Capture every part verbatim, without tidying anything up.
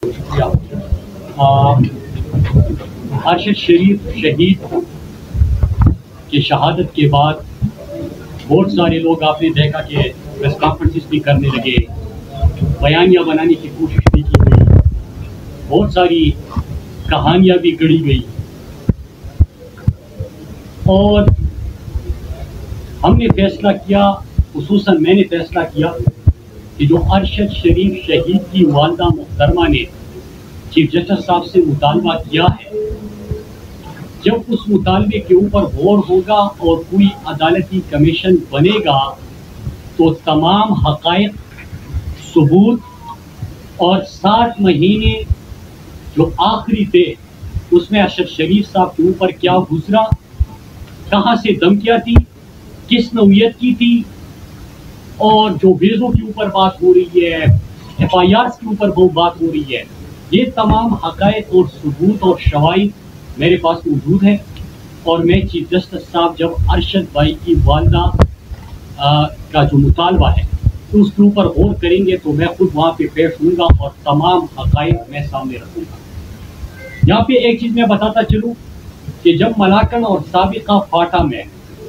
बहुत शुक्रिया। अरशद शरीफ शहीद की शहादत के बाद बहुत सारे लोग आपने देखा कि प्रेस कॉन्फ्रेंसिस भी करने लगे, बयानियाँ बनाने की कोशिश भी की गई, बहुत सारी कहानियाँ भी गढ़ी गई और हमने फैसला किया, खुसूसन मैंने फैसला किया कि जो अरशद शरीफ शहीद की वालदा मुहतरमा ने चीफ जस्टिस साहब से मुतालबा किया है, जब उस मुतालबे के ऊपर गौर होगा और कोई अदालती कमीशन बनेगा तो तमाम हक़ाइक़, सबूत और सात महीने जो आखिरी थे उसमें अरशद शरीफ साहब के ऊपर क्या गुजरा, कहाँ से धमकियाँ थी, किस नौयत की थी और जो वेज़ों के ऊपर बात हो रही है, एफ आई आर के ऊपर बहुत बात हो रही है, ये तमाम हक़ाइक़ और सबूत और शवाहिद मेरे पास मौजूद है। और मैं चीफ जस्टिस साहब जब अरशद भाई की वालदा का जो मुतालबा है तो उसके ऊपर गौर करेंगे तो मैं खुद वहाँ पे पेश होऊंगा और तमाम हक़ाइक़ मैं सामने रखूँगा। यहाँ पे एक चीज़ मैं बताता चलूँ कि जब मलाकन और साबिका फाटा में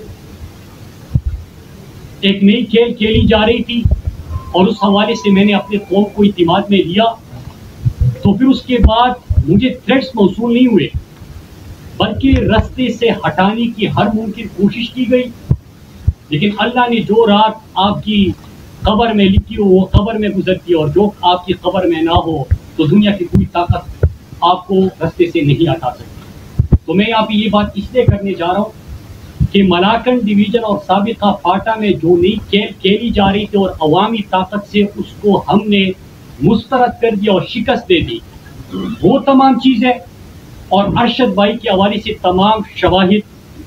एक नई खेल खेली जा रही थी और उस हवाले से मैंने अपने कौम को इत्मीनान में लिया, तो फिर उसके बाद मुझे थ्रेट्स मौसूल नहीं हुए बल्कि रास्ते से हटाने की हर मुमकिन कोशिश की गई। लेकिन अल्लाह ने जो रात आपकी कब्र में लिखी हो वो कब्र में गुजरती है और जो आपकी कब्र में ना हो तो दुनिया की कोई ताकत आपको रास्ते से नहीं हटा सकती। तो मैं यहाँ पे ये बात इसलिए करने जा रहा हूँ कि मलाकन डिवीजन और साबिका फाटा में जो नई खेल खेली जा रही थी और अवामी ताकत से उसको हमने मुस्तरद कर दिया और शिकस्त दे दी, वो तमाम चीज़ें और अरशद भाई के हवाले से तमाम शवाहिद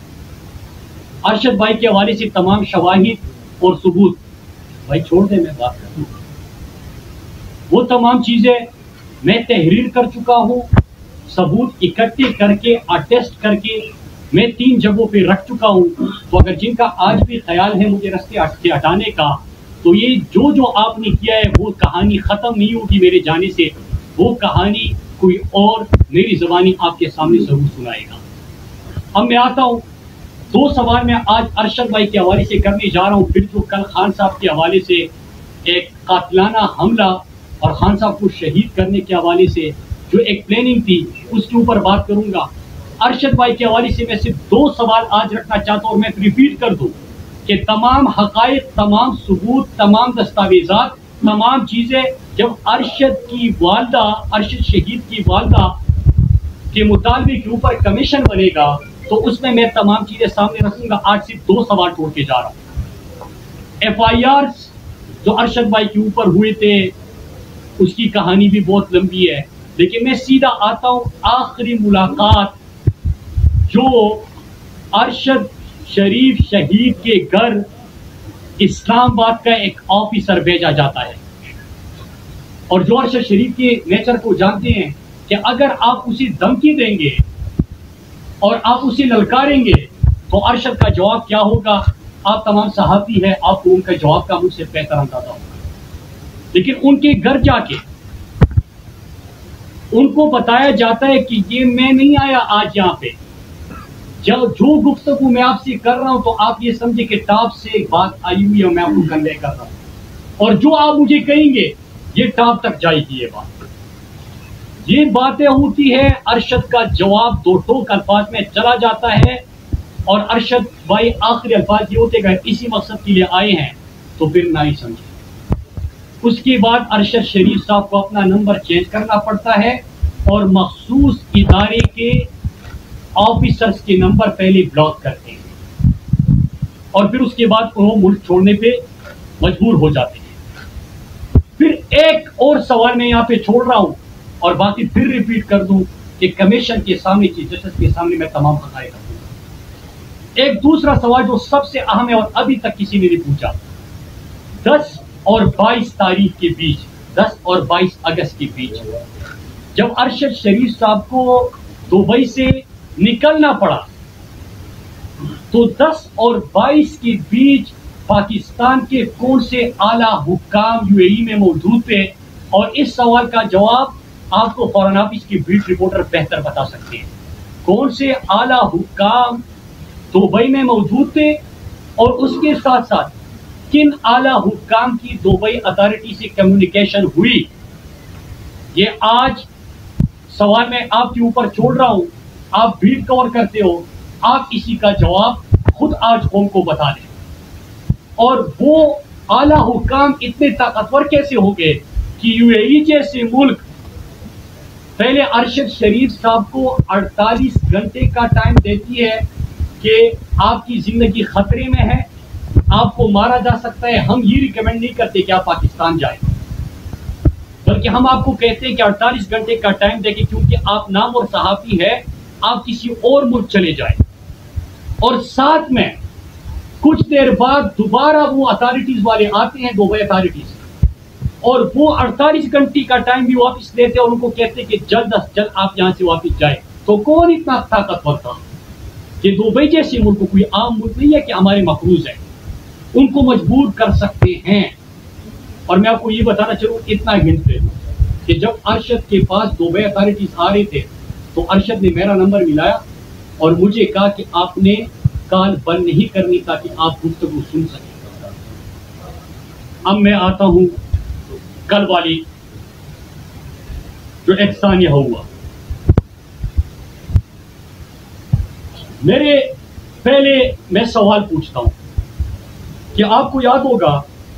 अरशद भाई के हवाले से तमाम शवाहिद और सबूत, भाई छोड़ दे मैं बात करूँ, वो तमाम चीज़ें मैं तहरीर कर चुका हूँ, सबूत इकट्ठे करके अटेस्ट करके मैं तीन जगहों पे रख चुका हूँ। तो अगर जिनका आज भी ख्याल है मुझे रास्ते से हटाने का, तो ये जो जो आपने किया है वो कहानी ख़त्म नहीं होगी मेरे जाने से, वो कहानी कोई और मेरी ज़बानी आपके सामने ज़रूर सुनाएगा। अब मैं आता हूँ, दो सवाल मैं आज अरशद भाई के हवाले से करने जा रहा हूँ, फिर जो कल खान साहब के हवाले से एक कातिलाना हमला और खान साहब को शहीद करने के हवाले से जो एक प्लानिंग थी उसके ऊपर बात करूँगा। अरशद भाई के हवाले से मैं सिर्फ दो सवाल आज रखना चाहता हूँ और मैं रिपीट कर दूँ कि तमाम हक़ाइक़, तमाम सबूत, तमाम दस्तावेज़ात, तमाम चीज़ें जब अरशद की वालदा, अरशद शहीद की वालदा के मुतालबे के ऊपर कमीशन बनेगा तो उसमें मैं तमाम चीज़ें सामने रखूँगा। आज सिर्फ दो सवाल छोड़ के जा रहा हूँ। एफ आई आर जो अरशद भाई के ऊपर हुए थे उसकी कहानी भी बहुत लंबी है, लेकिन मैं सीधा आता हूँ आखिरी मुलाकात जो अरशद शरीफ शहीद के घर इस्लामाबाद का एक ऑफिसर भेजा जाता है और जो अरशद शरीफ के नेचर को जानते हैं कि अगर आप उसे धमकी देंगे और आप उसे ललकारेंगे तो अरशद का जवाब क्या होगा, आप तमाम सहाफ़ी हैं, आपको उनका जवाब का मुझसे बेहतर अंदाजा होगा। लेकिन उनके घर जाके उनको बताया जाता है कि ये मैं नहीं आया आज यहाँ पे, जो जो गुफ्तगू मैं आपसे कर रहा हूं तो आप ये समझे कि टॉप से एक बात आई हुई है, मैं आपको कन्वे कर रहा हूं और जो आप मुझे कहेंगे ये टॉप तक जाएगी। ये बात ये बातें होती है, अरशद का जवाब दो टोक अल्फाज में चला जाता है और अरशद भाई आखिरी अल्फाज ये होते गए इसी मकसद के लिए आए हैं तो फिर ना ही समझे। उसके बाद अरशद शरीफ साहब को अपना नंबर चेंज करना पड़ता है और मखसूस इदारे के ऑफिसर्स के नंबर पहले ब्लॉक करते हैं और फिर उसके बाद वो मुल्क छोड़ने पे मजबूर हो जाते हैं। फिर एक और सवाल मैं यहाँ पे छोड़ रहा हूँ और बाकी फिर रिपीट कर दूं कि कमीशन के सामने, चीफ जस्टिस के सामने मैं तमाम हक़ाइक़ रखूंगा। एक दूसरा सवाल जो सबसे अहम है और अभी तक किसी ने नहीं पूछा, दस और बाईस तारीख के बीच, दस और बाईस अगस्त के बीच जब अरशद शरीफ साहब को दुबई से निकलना पड़ा तो दस और बाईस के बीच पाकिस्तान के कौन से आला हुक्काम यूएई में मौजूद थे और इस सवाल का जवाब आपको फॉरेन ऑफिस के बीट रिपोर्टर बेहतर बता सकते हैं कौन से आला हुक्काम दुबई में मौजूद थे और उसके साथ साथ किन आला हुक्काम की दुबई अथॉरिटी से कम्युनिकेशन हुई। ये आज सवाल मैं आपके ऊपर छोड़ रहा हूं, आप बीट कवर करते हो, आप इसी का जवाब खुद आज कौम को बता दें। और वो आला हुक्काम इतने ताकतवर कैसे हो गए कि यूएई जैसे मुल्क पहले अरशद शरीफ साहब को अड़तालीस घंटे का टाइम देती है कि आपकी जिंदगी खतरे में है, आपको मारा जा सकता है। हम ये रिकमेंड नहीं करते कि आप पाकिस्तान जाए, बल्कि हम आपको कहते हैं कि अड़तालीस घंटे का टाइम देके, क्योंकि आप नाम और सहाफी है, आप किसी और मुल्क चले जाए। और साथ में कुछ देर बाद दोबारा वो अथॉरिटीज वाले आते हैं, दुबई अथॉरिटीज, और वो अड़तालीस घंटे का टाइम भी वापस लेते हैं और उनको कहते हैं कि जल्द अज जल्द आप यहां से वापस जाए। तो कौन इतना ताकतवर था कि दुबई जैसे मुल्क को, कोई आम मुल्क नहीं है कि हमारे मकरूज है, उनको मजबूर कर सकते हैं। और मैं आपको ये बताना चलूं, इतना हिंट दे कि जब अरशद के पास दुबई अथॉरिटीज आ रहे थे तो अरशद ने मेरा नंबर मिलाया और मुझे कहा कि आपने कॉल बंद नहीं करनी ताकि आप गुफ्तगू सुन सकें। अब मैं आता हूं कल वाली जो एहसानिया हुआ। मेरे पहले मैं सवाल पूछता हूं कि आपको याद होगा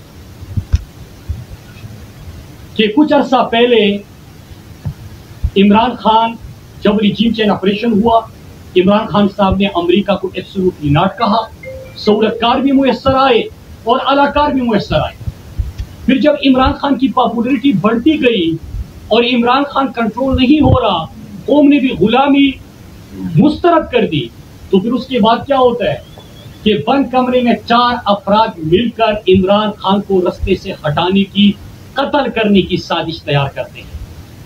कि कुछ अरसा पहले इमरान खान जब रिजीम चेंज ऑपरेशन हुआ, इमरान खान साहब ने अमेरिका को एब्सोल्युटली नॉट कहा, सहूलतकार भी मुयस्सर आए और अलाकार भी मुयस्सर आए। फिर जब इमरान खान की पॉपुलरिटी बढ़ती गई और इमरान खान कंट्रोल नहीं हो रहा, कौम ने भी गुलामी मुस्तरद कर दी, तो फिर उसके बाद क्या होता है कि बंद कमरे में चार अफराद मिलकर इमरान खान को रास्ते से हटाने की, कत्ल करने की साजिश तैयार करते हैं।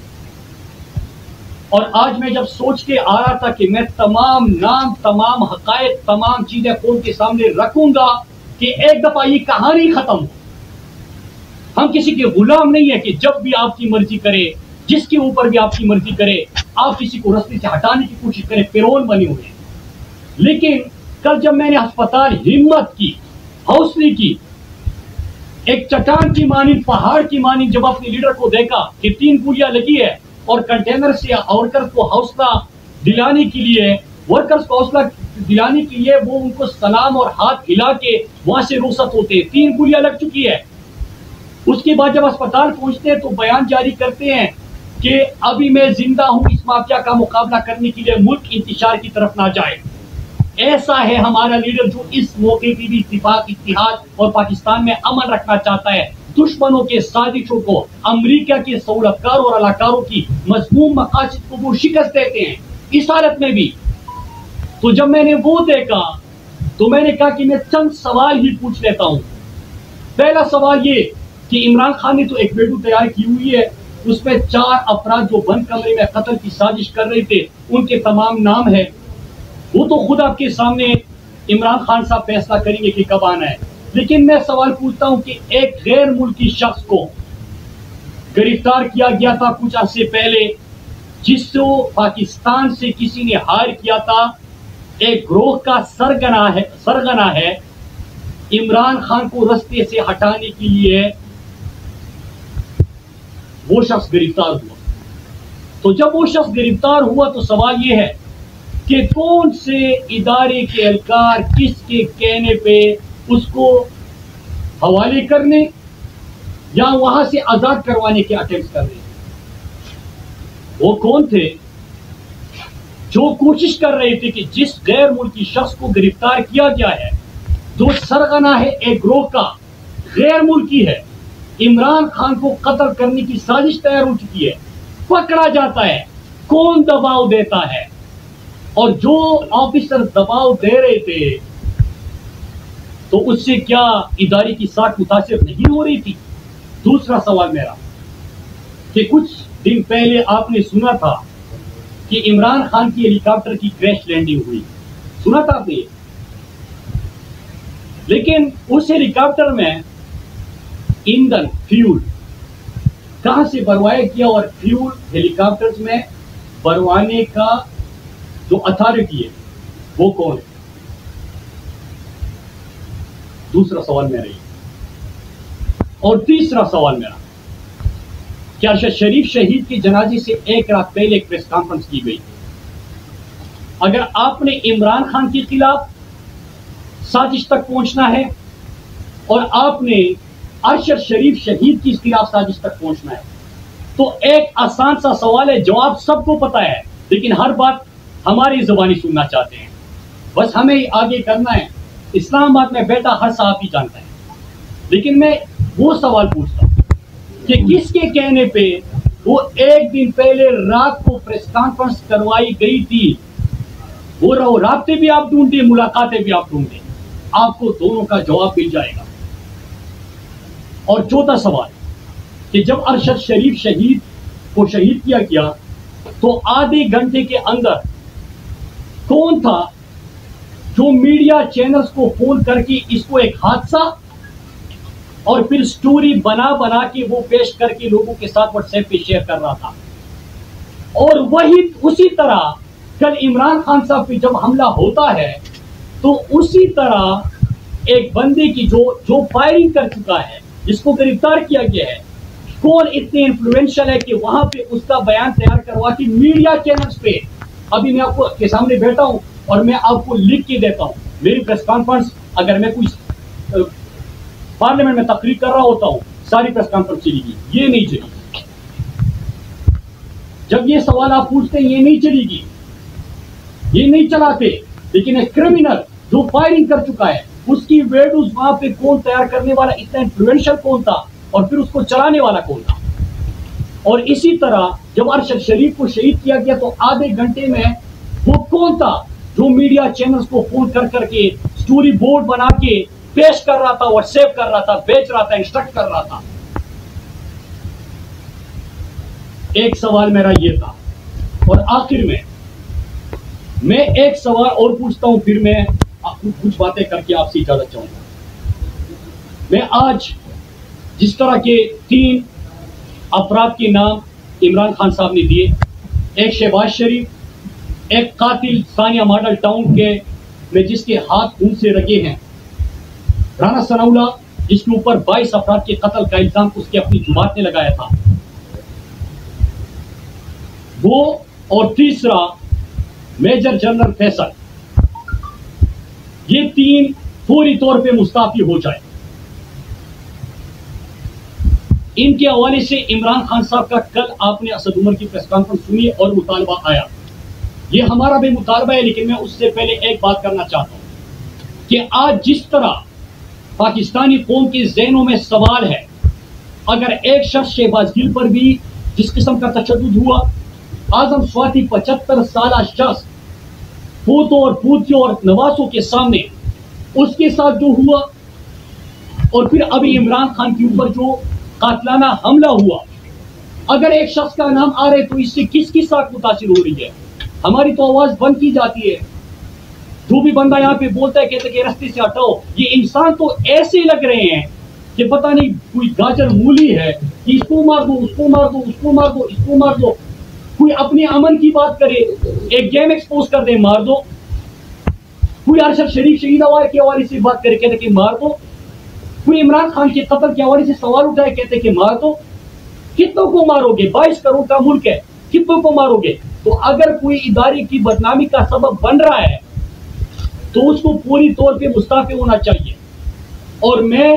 और आज मैं जब सोच के आ रहा था कि मैं तमाम नाम, तमाम हकायक, तमाम चीजें कौम के सामने रखूंगा कि एक दफा ये कहानी खत्म हो। हम किसी के गुलाम नहीं है कि जब भी आपकी मर्जी करे, जिसके ऊपर भी आपकी मर्जी करे, आप किसी को रास्ते से हटाने की कोशिश करें, फिरौन बने हुए। लेकिन कल जब मैंने अस्पताल हिम्मत की, हौसले की, एक चट्टान की मानी, पहाड़ की मानी जब अपने लीडर को देखा कि तीन गोलियां लगी है और कंटेनर से वर्कर्स को हौसला दिलाने के लिए वर्कर्स को हौसला दिलाने के लिए वो उनको सलाम और हाथ हिला के वहां से रुखसत होते, तीन गोलियां लग चुकी है। उसके बाद जब अस्पताल पहुंचते हैं तो बयान जारी करते हैं कि अभी मैं जिंदा हूं, इस माफिया का मुकाबला करने के लिए मुल्क इंतशार की तरफ ना जाए। ऐसा है हमारा लीडर जो इस मौके पर भी इत्तिफाक, इत्तिहाद और पाकिस्तान में अमन रखना चाहता है। दुश्मनों के साजिशों को, अमेरिका के सहूलतकारों और अलाकारों की मजमूम मकासद को वो शिकस्त देते हैं इस हालत में भी। तो जब मैंने वो देखा तो मैंने कहा कि मैं चंद सवाल ही पूछ लेता हूं। पहला सवाल ये कि इमरान खान ने तो एक वीडियो तैयार की हुई है, उसमें चार अफराद जो बंद कमरे में कत्ल की साजिश कर रहे थे, उनके तमाम नाम है। वो तो खुद आपके सामने इमरान खान साहब फैसला करेंगे कि कब आना है। लेकिन मैं सवाल पूछता हूं कि एक गैर मुल्की शख्स को गिरफ्तार किया गया था कुछ अर्से पहले, जिसको पाकिस्तान से किसी ने हायर किया था, एक ग्रोह का सरगना है सरगना है इमरान खान को रास्ते से हटाने के लिए वो शख्स गिरफ्तार हुआ। तो जब वो शख्स गिरफ्तार हुआ तो सवाल ये है कि कौन से इदारे के एहलकार किसके कहने पे उसको हवाले करने या वहां से आजाद करवाने के अटेम्प्ट कर रहे हैं। वो कौन थे जो कोशिश कर रहे थे कि जिस गैर मुल्की शख्स को गिरफ्तार किया गया है, जो सरगना है एक ग्रोह का, गैर मुल्की है, इमरान खान को कत्ल करने की साजिश तैयार हो चुकी है, पकड़ा जाता है। कौन दबाव देता है? और जो ऑफिसर दबाव दे रहे थे तो उससे क्या इदारे की साख मुतासिर नहीं हो रही थी? दूसरा सवाल मेरा कि कुछ दिन पहले आपने सुना था कि इमरान खान की हेलीकॉप्टर की क्रैश लैंडिंग हुई, सुना था आपने? लेकिन उस हेलीकॉप्टर में ईंधन, फ्यूल कहां से भरवाया किया और फ्यूल हेलीकॉप्टर्स में भरवाने का जो अथॉरिटी है वो कौन है? दूसरा सवाल मेरा ये। और तीसरा सवाल मेरा, क्या अरशद शरीफ शहीद की जनाजे से एक रात पहले एक प्रेस कॉन्फ्रेंस की गई? अगर आपने इमरान खान के खिलाफ साजिश तक पहुंचना है और आपने अरशद शरीफ शहीद की खिलाफ साजिश तक पहुंचना है, तो एक आसान सा सवाल है, जवाब सबको पता है, लेकिन हर बात हमारी जुबानी सुनना चाहते हैं। बस हमें आगे करना है। इस्लामाबाद में बैठा हर साहब ही जानता है। लेकिन मैं वो सवाल पूछता हूं कि किसके कहने पे वो एक दिन पहले रात को प्रेस कॉन्फ्रेंस करवाई गई थी? वो रहो, राब्ते भी आप ढूंढे, मुलाकातें भी आप ढूंढे, आपको दोनों का जवाब मिल जाएगा। और चौथा सवाल कि जब अरशद शरीफ शहीद को शहीद किया गया तो आधे घंटे के अंदर कौन था जो मीडिया चैनल्स को फोन करके इसको एक हादसा और फिर स्टोरी बना बना के वो पेश करके लोगों के साथ व्हाट्सएप पे शेयर कर रहा था? और वही उसी तरह कल इमरान खान साहब पे जब हमला होता है तो उसी तरह एक बंदे की जो जो फायरिंग कर चुका है, जिसको गिरफ्तार किया गया है, कौन इतने इन्फ्लुएंशियल है कि वहां पे उसका बयान तैयार करवा के मीडिया चैनल्स पे, अभी मैं आपको के सामने बैठा हूं और मैं आपको लिख के देता हूं, मेरी प्रेस कॉन्फ्रेंस, अगर मैं कोई पार्लियामेंट में तकरीर कर रहा होता हूं, सारी प्रेस कॉन्फ्रेंस चलेगी, ये नहीं चलेगी। जब ये सवाल आप पूछते हैं, ये नहीं चलेगी, ये नहीं चलाते। लेकिन एक क्रिमिनल जो फायरिंग कर चुका है, उसकी वीडियोस वहां पे कौन तैयार करने वाला, इतना इन्फ्लुएंशियल कौन था, और फिर उसको चलाने वाला कौन था? और इसी तरह जब अरशद शरीफ को शहीद किया गया तो आधे घंटे में वो कौन था जो मीडिया चैनल्स को फोन कर करके स्टोरी बोर्ड बना के पेश कर रहा था, व्हाट्सएप कर रहा था, बेच रहा था, इंस्ट्रक्ट कर रहा था? एक सवाल मेरा ये था। और आखिर में मैं एक सवाल और पूछता हूं, फिर मैं कुछ बातें करके आपसे इजाजत चाहूंगा। मैं आज जिस तरह के तीन अफराद के नाम इमरान खान साहब ने दिए, एक शहबाज शरीफ, एक कातिल सानिया मॉडल टाउन के में जिसके हाथ खून से रगे हैं, राना सनाउल्लाह जिसके ऊपर बाईस अफराद के कत्ल का इल्जाम उसके अपनी जुमात ने लगाया था, वो, और तीसरा मेजर जनरल फैसल, ये तीन पूरी तौर पे मुस्ताफी हो जाए। इनके हवाले से इमरान खान साहब का कल आपने असद उमर की प्रेस कॉन्फ्रेंस सुनी और मुतालबा आया। ये हमारा भी मुतालबा है, लेकिन मैं उससे पहले एक बात करना चाहता हूं कि आज जिस तरह पाकिस्तानी कौम के ज़हनों में सवाल है, अगर एक शख्स शहबाज गिल पर भी जिस किस्म का तशद्दुद हुआ, आजम स्वाति पचहत्तर साल शख्स पूतों और पूतियों और नवासों के सामने उसके साथ जो हुआ, और फिर अभी इमरान खान के ऊपर जो कातलाना हमला हुआ, अगर एक शख्स का नाम आ रहे तो इससे किसकी साथ मुतासिर हो रही है? हमारी तो आवाज बंद की जाती है। जो भी बंदा यहाँ पे बोलता है, कहते कि रास्ते से हटाओ, ये इंसान तो ऐसे लग रहे हैं कि पता नहीं कोई गाजर मूली है कि इसको मार दो, उसको मार दो, उसको मार दो, इसको मार दो। कोई अपने अमन की बात करे, एक गेम एक्सपोज कर दे, मार दो। कोई अरशद शरीफ शहीद के हवाले से बात करे, कहते कि मार दो। कोई इमरान खान के कत्ल के हवाले से सवाल उठाए, कहते कि मार दो। कितनों को मारोगे? बाईस करोड़ का मुल्क है, कितनों को मारोगे? तो अगर कोई इदारे की बदनामी का सबब बन रहा है तो उसको पूरी तौर पे मुस्ताफी होना चाहिए। और मैं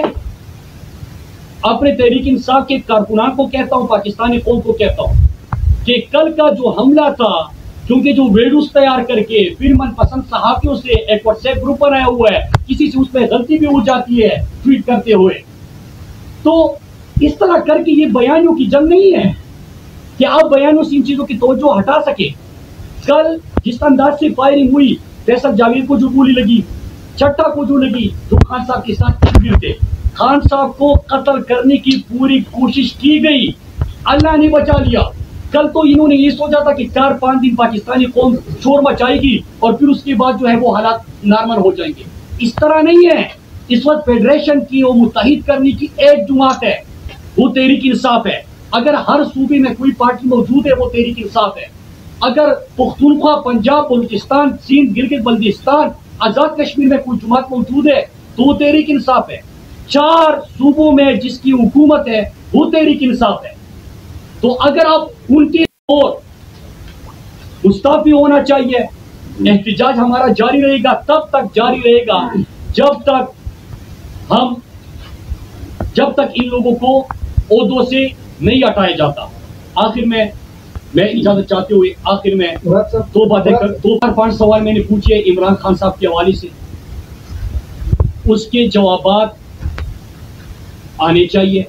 अपने तहरीक इंसाफ के कारकुनान को कहता हूं, पाकिस्तानी कौम को कहता हूं कि कल का जो हमला था, क्योंकि जो वीडियोस तैयार करके फिर मनपसंद सहाफियों से एक व्हाट्सएप ग्रुप बनाया हुआ है, किसी से उसमें गलती भी हो जाती है ट्वीट करते हुए, तो इस तरह करके ये बयानों की जंग नहीं है कि आप बयानों से इन चीजों की तवज्जो हटा सके। कल जिस अंदाज से फायरिंग हुई, फैसल जावेद को जो गोली लगी, चट्टा को जो लगी, जो खान साहब के साथ तस्वीर थे, खान साहब को कत्ल करने की पूरी कोशिश की गई, अल्लाह ने बचा लिया। कल तो इन्होंने ये सोचा था कि चार पांच दिन पाकिस्तानी कौम शोर मचाएगी और फिर उसके बाद जो है वो हालात नॉर्मल हो जाएंगे। इस तरह नहीं है। इस वक्त फेडरेशन की वो मुत्तहिद करने की एक जुमात है, वो तहरीक इंसाफ है। अगर हर सूबे में कोई पार्टी मौजूद है वो तहरीक इंसाफ है। अगर पुख्तूनख्वा, पंजाब, बलूचिस्तान, सिंध, गिलगित बल्तिस्तान, आजाद कश्मीर में कोई जमात मौजूद है तो वो तहरीक इंसाफ है। चार सूबों में जिसकी हुकूमत है वो तहरीक इंसाफ है। तो अगर आप उनके और मुस्ताफी होना चाहिए, एहतिजाज हमारा जारी रहेगा, तब तक जारी रहेगा जब तक हम जब तक इन लोगों को ओहदों से नहीं हटाया जाता। आखिर में मैं इजाजत चाहते हुए आखिर में दो बातें कर दो चार पांच सवाल मैंने पूछे इमरान खान साहब के हवाले से, उसके जवाबात आने चाहिए।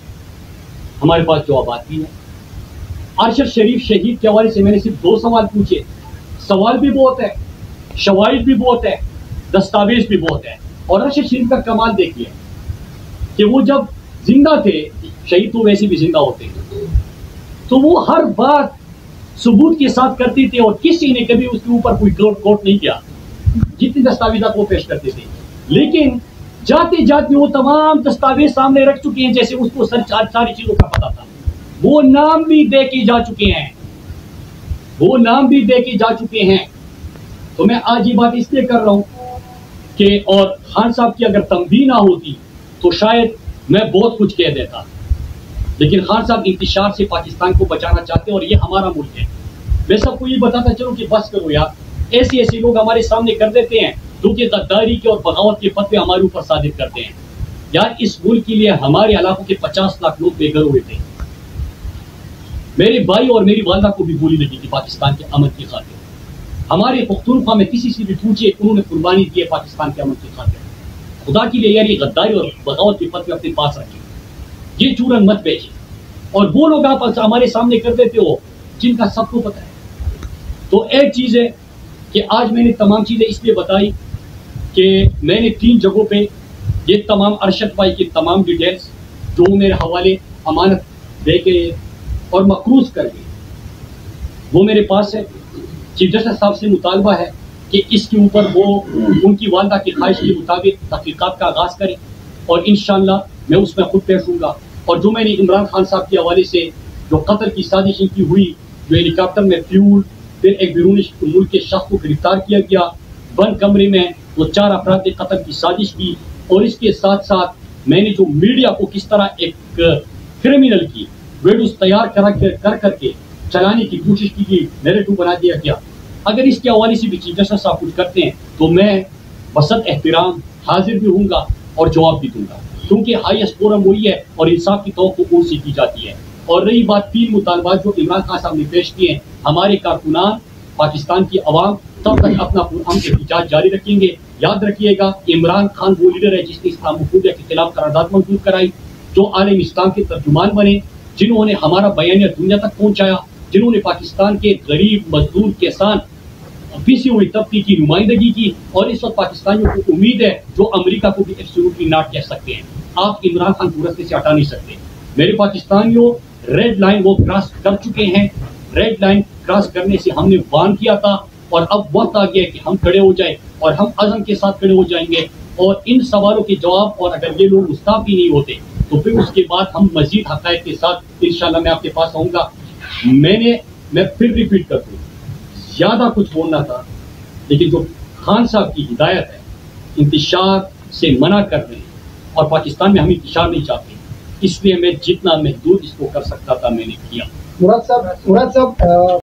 हमारे पास जवाबात भी है। अरशद शरीफ शहीद के हवाले से मैंने सिर्फ दो सवाल पूछे, सवाल भी बहुत है, शवाहिद भी बहुत है, दस्तावेज भी बहुत है। और अरशद शरीफ का कमाल देखिए कि वो जब जिंदा थे, शहीद तो वैसे भी जिंदा होते हैं, तो वो हर बात सबूत के साथ करते थे और किसी ने कभी उसके ऊपर कोई कोर्ट नहीं किया, जितनी दस्तावेजात वो पेश करते थे। लेकिन जाते जाते वो तमाम दस्तावेज सामने रख चुके हैं, जैसे उसको सारी चीजों का पता था। वो नाम भी दे के जा चुके हैं वो नाम भी दे के जा चुके हैं। तो मैं आज ये बात इसलिए कर रहा हूं कि और खान साहब की अगर तंबीह ना होती तो शायद मैं बहुत कुछ कह देता, लेकिन खान साहब इंतशार से पाकिस्तान को बचाना चाहते हैं और ये हमारा मुल्क है। मैं सबको ये बताता चलूं कि बस करो यार, ऐसे ऐसे लोग हमारे सामने कर देते हैं जो कि गद्दारी के और बगावत के फतवे हमारे ऊपर सादिर करते हैं। यार इस मुल्क के लिए हमारे इलाकों के पचास लाख लोग बेघर हुए थे। मेरे भाई और मेरी वालदा को भी गोली लगी थी पाकिस्तान के अमन की खातिर। हमारे पुख्तूनख्वा में किसी से भी पूछिए, उन्होंने कुर्बानी दी है पाकिस्तान के अमन की खातिर। खुदा के लिए यार ये गद्दारी और बगावत के फतवे अपने पास रखिए, ये चूरन मत बेचिए। और वो लोग आप हमारे सामने कर देते हो जिनका सबको पता है। तो एक चीज है कि आज मैंने तमाम चीजें इसलिए बताई कि मैंने तीन जगहों पे ये तमाम अरशद भाई की तमाम डिटेल्स जो मेरे हवाले अमानत दे के और मकरूज कर गए वो मेरे पास है। चीफ जस्टिस साहब से मुतालबा है कि इसके ऊपर वो उनकी वालदा की ख्वाहिश के मुताबिक तहकीकात का आगाज करें और इंशाअल्लाह मैं उसमें खुद पेश हूँगा। और जो मैंने इमरान खान साहब के हवाले से जो कत्ल की साजिश इनकी हुई, जो हेलीकॉप्टर में फ्यूल, फिर एक बैरून मुल्क के शख्स को गिरफ्तार किया गया, बंद कमरे में वो चार अफराद ने कत्ल की साजिश की, और इसके साथ साथ मैंने जो मीडिया को किस तरह एक क्रिमिनल की वीडियोस तैयार करा कर करके चलाने की कोशिश की गई, नैरेटिव बना दिया गया। अगर इसके हवाले से भी चीफ जस्टिस साहब कुछ करते हैं तो मैं बसत एहतराम हाजिर भी हूँगा और जवाब भी दूंगा, क्योंकि हाईएस्ट फोरम वही है और इंसाफ की तवक्को उनसे की जाती है। और रही बात तीन मुतालबात जो इमरान खान साहब ने पेश किए हैं, हमारे कारकुनान, पाकिस्तान की अवाम तब तक अपना पुरअमन एहतजाज जारी रखेंगे। याद रखिएगा, इमरान खान वो लीडर है जिसने इस्लामोफोबिया के खिलाफ करारदाद मंजूर कराई, जो आलम इस्लाम के तर्जुमान बने, जिन्होंने हमारा बयानिया दुनिया तक पहुंचाया, जिन्होंने पाकिस्तान के गरीब, मजदूर, किसान, पिसी हुई तबके की नुमाइंदगी की। और इस वक्त पाकिस्तानियों को उम्मीद है जो अमेरिका को भी एब्सोल्युटली नॉट कह सकते हैं। आप इमरान खान को रास्ते से हटा नहीं सकते। मेरे पाकिस्तानियों, रेड लाइन वो क्रॉस कर चुके हैं। रेड लाइन क्रॉस करने से हमने वार्न किया था और अब वक्त आ गया कि हम खड़े हो जाए और हम अज़म के साथ खड़े हो जाएंगे और इन सवालों के जवाब, और अगर ये लोग मुस्ताफी नहीं होते तो फिर उसके बाद हम मजीद हक़ाइक़ के साथ इंशाल्लाह मैं आपके पास आऊँगा। मैंने मैं फिर रिपीट कर दूँ, ज़्यादा कुछ बोलना था, लेकिन जो खान साहब की हिदायत है इंतशार से मना कर रहे हैं और पाकिस्तान में हम इंतशार नहीं चाहते, इसलिए मैं जितना महदूद इसको कर सकता था मैंने किया। मुराद साहब मुराद साहब